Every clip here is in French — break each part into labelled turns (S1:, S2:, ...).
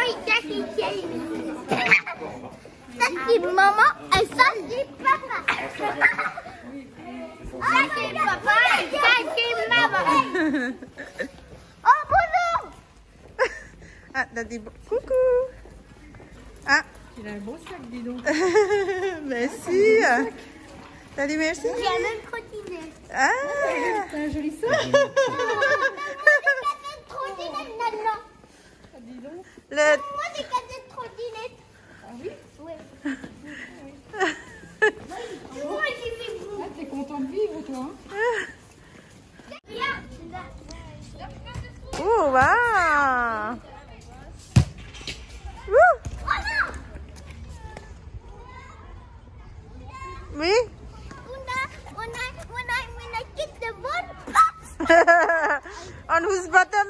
S1: ça c'est maman et ça c'est papa. Ça c'est papa et ça c'est maman. Oh bonjour.
S2: Ah, Daddy, coucou. Ah.
S3: Il a un beau sac, dis donc.
S2: Merci. Daddy, merci.
S1: J'ai la même trottinette.
S2: Ah.
S3: C'est un joli sac.
S1: Trottinette maintenant.
S3: Ah, dis donc.
S1: Moi j'ai cassé de trottinette.
S3: Ah oui?
S1: Oui.
S3: Ah, t'es content de vivre, toi, hein?
S2: Oh, wow. Oui.
S1: When I kick the ball,
S2: On whose bottom?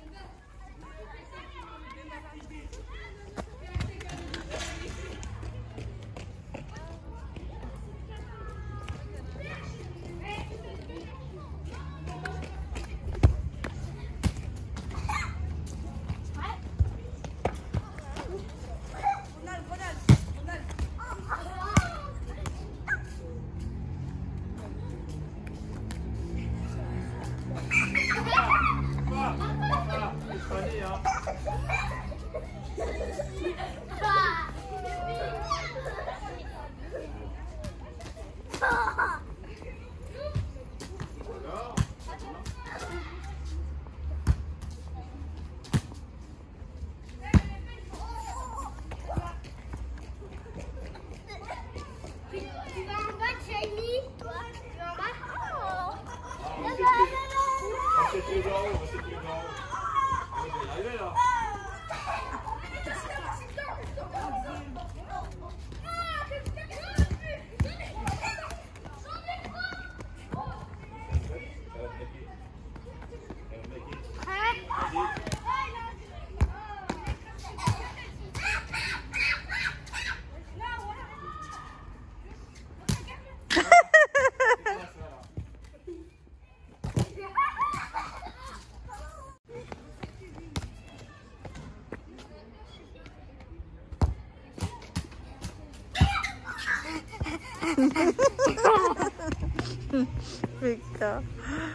S2: Victor.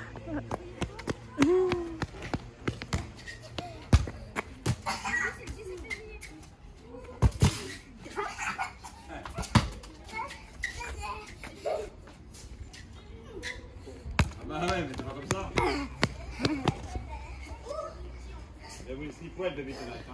S4: Bah ouais, mais c'est pas comme ça. Et oui, s'il faut, elle devait être là.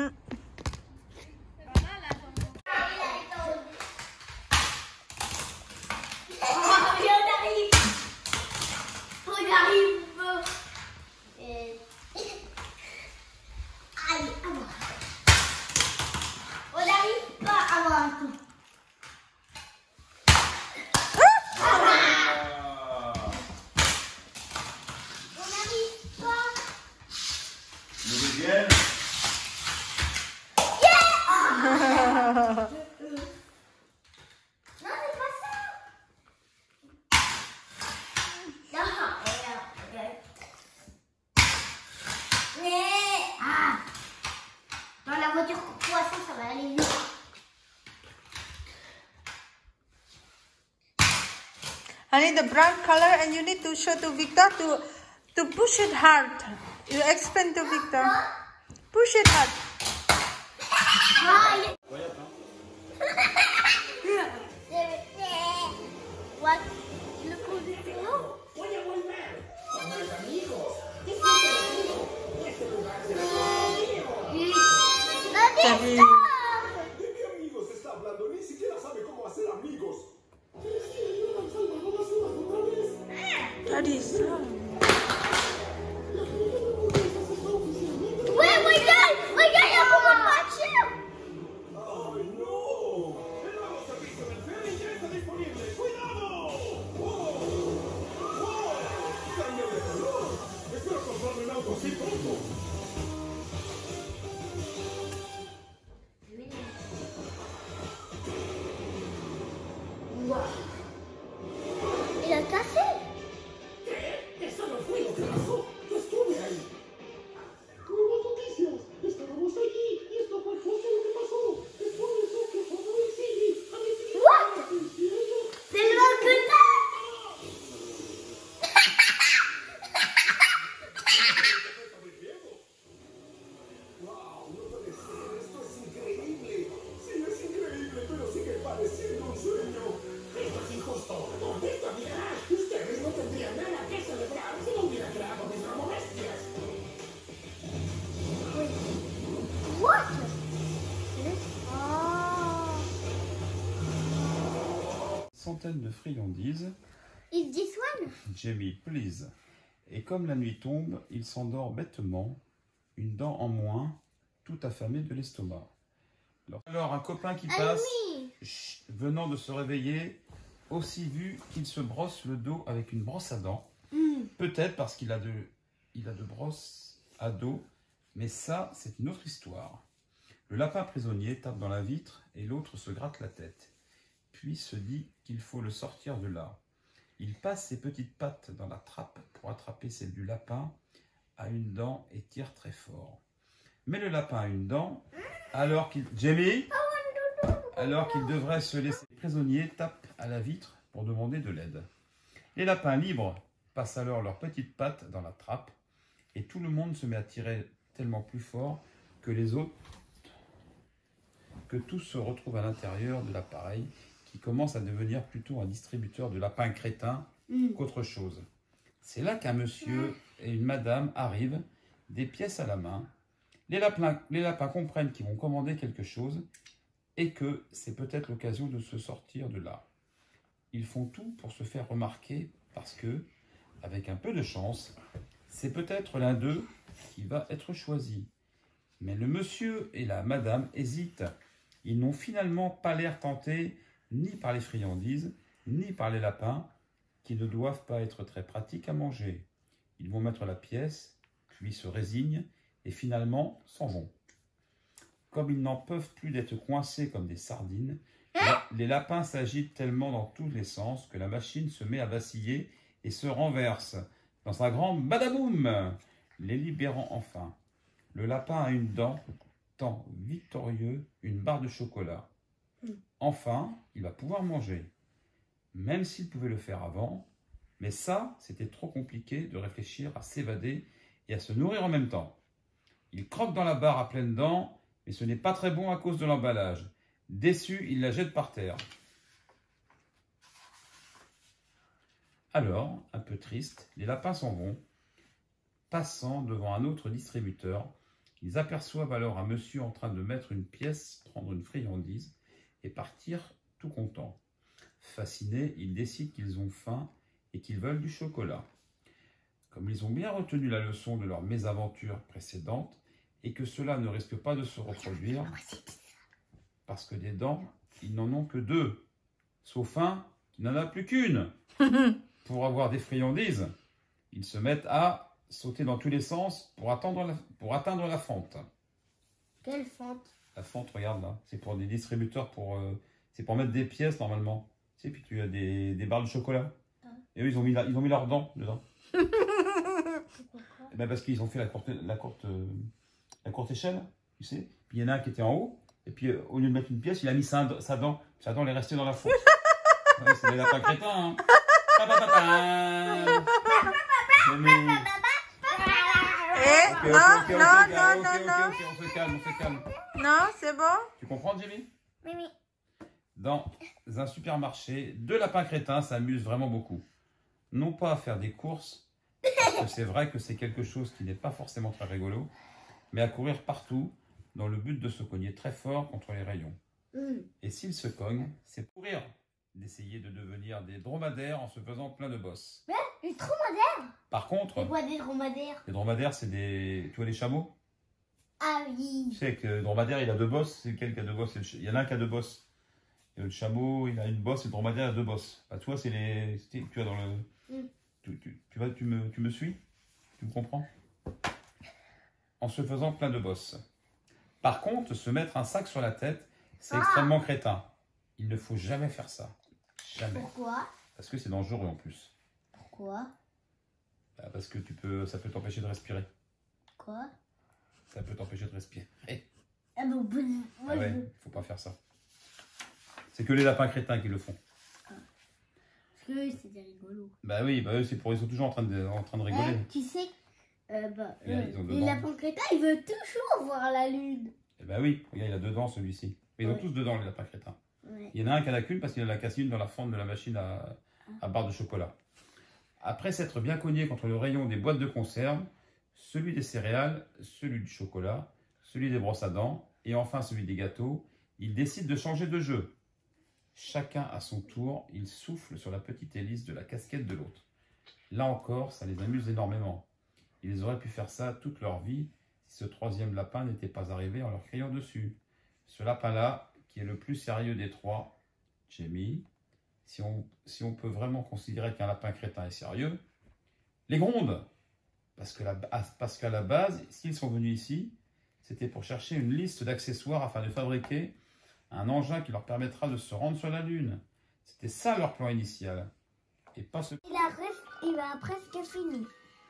S1: Dans la voiture poisson, ça va aller vite.
S2: Honey, the brown color, and you need to show to Victor to push it hard. You explain to Victor. Push it hard.
S1: What? Look who's below.
S5: Voy a volver con mis amigos. ¿Qué
S2: Daddy.
S5: ¿De qué amigos está hablando? Ni siquiera sabe cómo hacer amigos.
S2: Daddy, stop.
S1: Wait, my God, I'm going to watch you.
S5: ¡Ay, no! ¡El nuevo servicio del ferry ya está disponible! ¡Cuidado! ¡Wow! ¡Wow! ¡Cambio de color! ¡Espero comprarme un auto así pronto!
S4: fontaine de friandises.
S1: Is this one?
S4: Jamie, please. Et comme la nuit tombe, il s'endort bêtement, une dent en moins, tout affamé de l'estomac. Alors un copain qui passe, chut, venant de se réveiller, aussi vu qu'il se brosse le dos avec une brosse à dents. Peut-être parce qu'il a de brosses à dos, mais ça, c'est une autre histoire. Le lapin prisonnier tape dans la vitre et l'autre se gratte la tête, puis se dit qu'il faut le sortir de là. Il passe ses petites pattes dans la trappe pour attraper celle du lapin, a une dent et tire très fort. Mais le lapin a une dent, alors qu'il... Jamie, alors qu'il devrait se laisser. Les prisonniers tapent à la vitre pour demander de l'aide. Les lapins libres passent alors leurs petites pattes dans la trappe et tout le monde se met à tirer tellement plus fort que les autres, que tous se retrouvent à l'intérieur de l'appareil qui commence à devenir plutôt un distributeur de lapins crétins qu'autre chose. C'est là qu'un monsieur et une madame arrivent, des pièces à la main. Les lapins comprennent qu'ils vont commander quelque chose et que c'est peut-être l'occasion de se sortir de là. Ils font tout pour se faire remarquer parce que, avec un peu de chance, c'est peut-être l'un d'eux qui va être choisi. Mais le monsieur et la madame hésitent. Ils n'ont finalement pas l'air tentés ni par les friandises, ni par les lapins, qui ne doivent pas être très pratiques à manger. Ils vont mettre la pièce, puis se résignent et finalement s'en vont. Comme ils n'en peuvent plus d'être coincés comme des sardines, les lapins s'agitent tellement dans tous les sens que la machine se met à vaciller et se renverse dans un grand badaboum, les libérant enfin. Le lapin a une dent, tant victorieux, une barre de chocolat. Enfin, il va pouvoir manger, même s'il pouvait le faire avant, mais ça, c'était trop compliqué de réfléchir à s'évader et à se nourrir en même temps. Il croque dans la barre à pleines dents, mais ce n'est pas très bon à cause de l'emballage. Déçu, il la jette par terre. Alors, un peu triste, les lapins s'en vont. Passant devant un autre distributeur, ils aperçoivent alors un monsieur en train de mettre une pièce, prendre une friandise et partir tout content. Fascinés, ils décident qu'ils ont faim et qu'ils veulent du chocolat. Comme ils ont bien retenu la leçon de leur mésaventure précédente et que cela ne risque pas de se reproduire, parce que des dents, ils n'en ont que 2, sauf un qui n'en a plus qu'une. Pour avoir des friandises, ils se mettent à sauter dans tous les sens pour atteindre la fente.
S1: Quelle fente?
S4: La fente, regarde là, c'est pour des distributeurs, c'est pour mettre des pièces normalement. Tu sais, puis tu as des barres de chocolat. Et eux, ils ont mis leurs dents dedans. Et ben parce qu'ils ont fait la courte échelle, tu sais. Puis il y en a un qui était en haut, et puis au lieu de mettre une pièce, il a mis sa dent. Sa dent est restée dans la fourche. Ouais, c'est des lapins crétins, hein.
S2: Non,
S4: on se calme.
S2: non, c'est bon.
S4: Tu comprends, Jimmy?
S1: Oui.
S4: Dans un supermarché, 2 lapins crétins s'amusent vraiment beaucoup. Non pas à faire des courses, parce que c'est vrai que c'est quelque chose qui n'est pas forcément très rigolo, mais à courir partout, dans le but de se cogner très fort contre les rayons. Et s'ils se cognent, c'est pour rire d'essayer de devenir des dromadaires en se faisant plein de bosses.
S1: Les dromadaires?
S4: Par contre,
S1: C'est quoi des dromadaires?
S4: les dromadaires, c'est des... Tu vois les chameaux?
S1: Ah oui.
S4: Tu sais que le dromadaire, il a 2 bosses. C'est lequel qui a 2 bosses? Il y en a un qui a 2 bosses. Et le chameau, il a une bosse et le dromadaire a 2 bosses. Bah, toi, c'est les... Tu vois dans le... Tu me suis? Tu me comprends? En se faisant plein de bosses. Par contre, se mettre un sac sur la tête, c'est extrêmement crétin. Il ne faut jamais faire ça. Jamais.
S1: Pourquoi?
S4: Parce que c'est dangereux en plus.
S1: Pourquoi?
S4: Bah, parce que ça peut t'empêcher de respirer.
S1: Quoi?
S4: Ça peut t'empêcher de respirer.
S1: Ah bon,
S4: Ah ouais, faut pas faire ça. C'est que les lapins crétins qui le font.
S1: Parce que c'était rigolo.
S4: Bah oui, eux, ils sont toujours en train de rigoler.
S1: Tu sais,
S4: Ils ont 2
S1: les
S4: dents.
S1: lapins crétins, ils veulent toujours voir la lune.
S4: Eh bah oui, regarde, il a 2 dents celui-ci. Mais ils ont
S1: Ouais.
S4: tous 2 dents, les lapins crétins.
S1: Ouais.
S4: Il y en a un qui en a qu'une parce qu'il en a cassé une dans la fente de la machine à barre de chocolat. Après s'être bien cogné contre le rayon des boîtes de conserve, celui des céréales, celui du chocolat, celui des brosses à dents et enfin celui des gâteaux, il décide de changer de jeu. Chacun à son tour, ils soufflent sur la petite hélice de la casquette de l'autre. Là encore, ça les amuse énormément. Ils auraient pu faire ça toute leur vie si ce troisième lapin n'était pas arrivé en leur criant dessus. Ce lapin-là, qui est le plus sérieux des trois, Jamie, si on peut vraiment considérer qu'un lapin crétin est sérieux, les gronde. Parce qu'à la base, s'ils sont venus ici, c'était pour chercher une liste d'accessoires afin de fabriquer un engin qui leur permettra de se rendre sur la Lune. C'était ça leur plan initial. Et pas ce...
S1: Il a presque fini.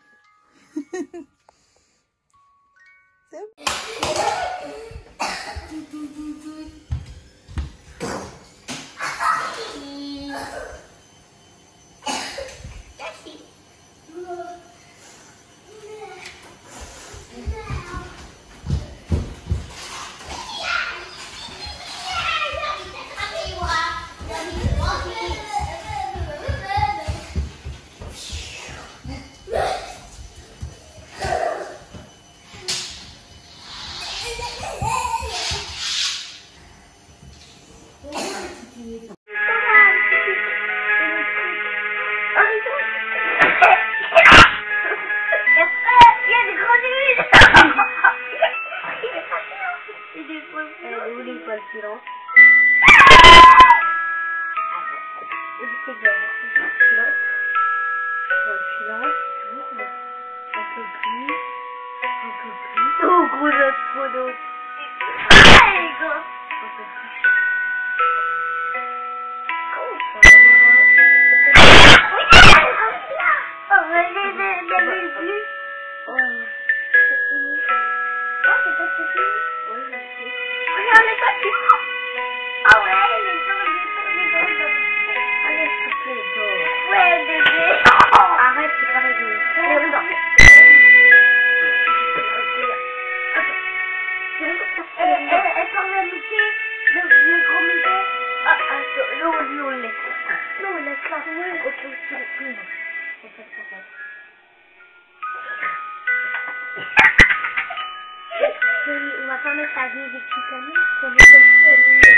S1: On va pas mettre la musique tout à l'heure, ça va comme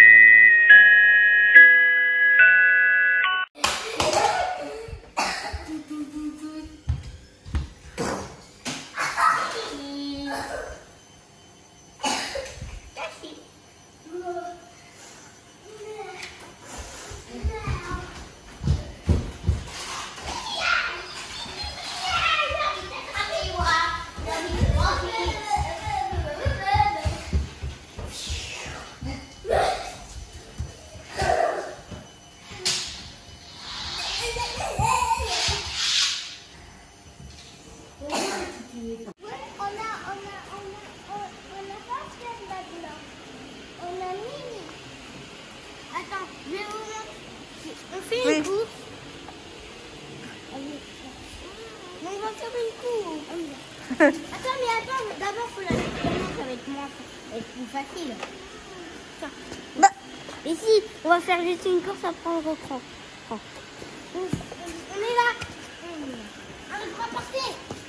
S1: Attends, d'abord faut la mettre comment, ça va être plus facile. Tiens.
S2: Bah.
S1: Ici, on va faire juste une course, après on reprend. On est là. Allez, on va porter.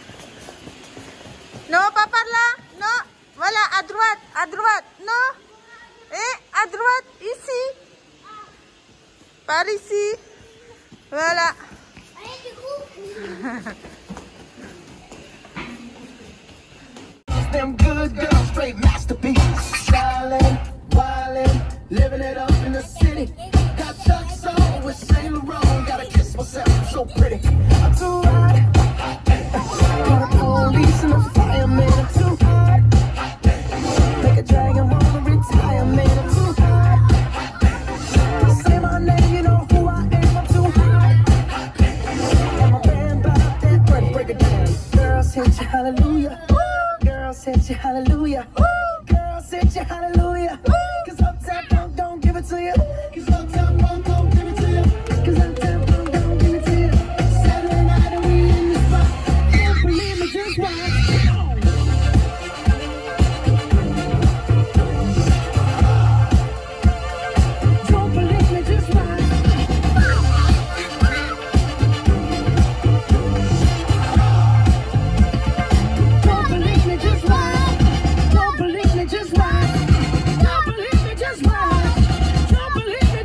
S2: Non, pas par là. Non. Voilà, à droite. Non. Et à droite, ici. Par ici. Voilà.
S1: Allez, du coup.
S5: Them good girls, straight masterpiece. Stylin', wildin', living it up in the city. Got Chuck's on with Saint Laurent. Gotta kiss myself, I'm so pretty. I'm too hot. Got a police and a fireman. I'm too hot. Make a dragon wanna retire, man. I'm too hot. Say my name, you know who I am. I'm too hot. And my band bought that money, break it down. Girls hit you, hallelujah. Girls hit you, hallelujah. Girls hit you, hallelujah. Cause Uptown Funk don't give it to you. Cause Uptown Funk don't give it to you. Cause Uptown Funk don't give it to you. Saturday night and we in the spot. Can't believe me, just watch. Don't believe me, just watch. Don't believe me, just watch. Don't believe me, just watch. Don't believe me, just watch. Don't believe me.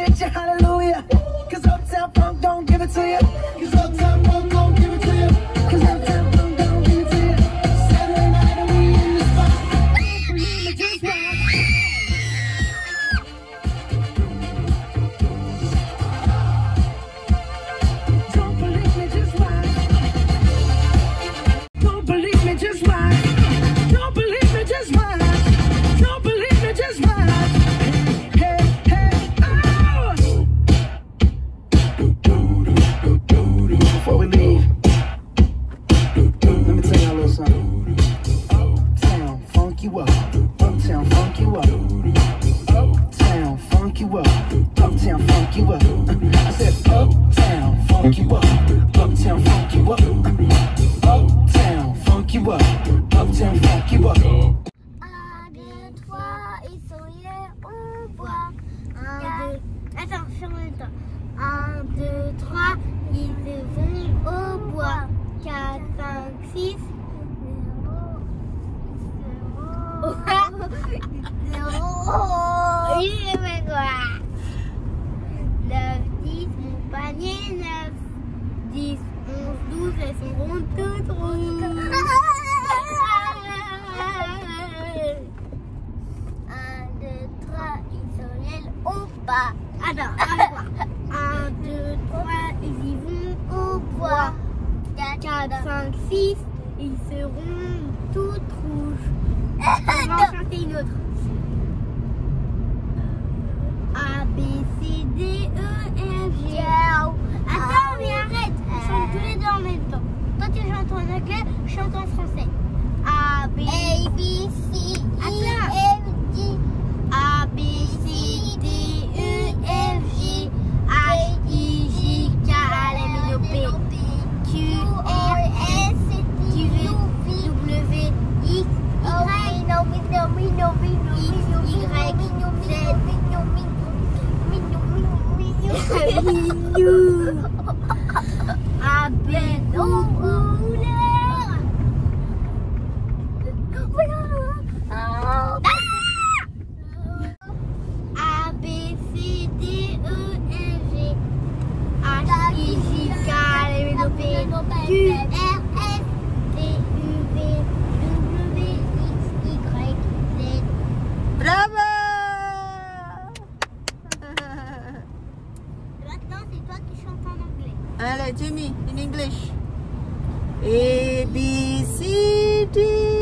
S5: get you hallelujah. Cause Uptown Funk don't give it to you. Cause Uptown Funk don't give it to you. Cause Uptown Funk don't give it to you. Saturday night and we in the spot. Don't believe me, just watch. Don't believe me, just watch. Don't believe me, just watch. Don't believe me, just watch. Don't believe me, just watch. Hey, hey, oh! Before we leave, let me tell y'all a little something. Uptown, funk you up. Uptown, funk you up. Uptown, funk you up. Uptown, funk you up. I said uptown, funk you up. Uptown, funk you up. Uptown, funk you up. Uptown, funk you up.
S1: 1, 2, 3, ils souriaient, on boit. 1, 2, attends, sur le temps. 1, 2, 3, ils vont au bois. 4, 5, 6. Il fait quoi? 9, 10, mon panier 9. 10, 11, 12, elles seront toutes rouges. 1, 2, 3, ils sourient au bas. Attends, 1, 2, 3, ils y vont au bois. 4, 5, 6, ils seront toutes rouges. On va en chanter une autre. A, B, C, D, E, F, G. Attends, mais arrête. Chante tous les deux en même temps. Toi, tu chantes en anglais, je chante en français. A, B, C, E, F, G. A, B, C, D, E, F, G. H, I, J, K, L, M, N, O, P. Q, R, S, T, U, V, W, X,
S2: Bravo!
S1: Maintenant, c'est toi qui chantes en anglais.
S2: Allez, Jimmy, in English. A, B, C, D.